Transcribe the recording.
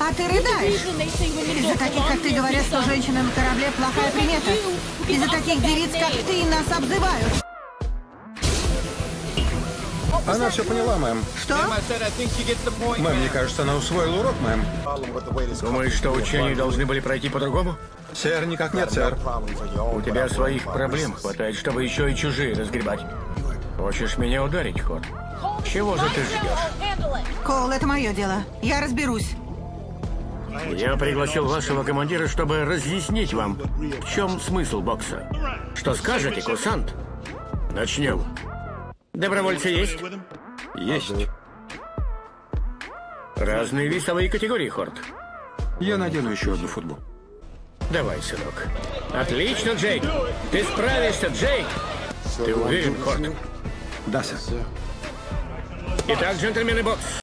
А ты рыдаешь? Из-за таких, как ты, говорят, что женщина на корабле плохая примета. Из-за таких девиц, как ты, нас обзывают. Она все поняла, мэм. Что? Мэм, мне кажется, она усвоила урок, мэм. Думаешь, что учения должны были пройти по-другому? Сэр, никак нет, сэр. У тебя своих проблем хватает, чтобы еще и чужие разгребать. Хочешь меня ударить, Хорт? Чего же ты ждешь? Коул, это мое дело. Я разберусь. Я пригласил вашего командира, чтобы разъяснить вам, в чем смысл бокса. Что скажете, курсант? Начнем. Добровольцы есть? Есть. Разные весовые категории, Хорт. Я надену еще одну футбол. Давай, сынок. Отлично, Джейк. Ты справишься, Джейк. Ты уверен, Хорт? Да, сэр. Итак, джентльмены, бокс.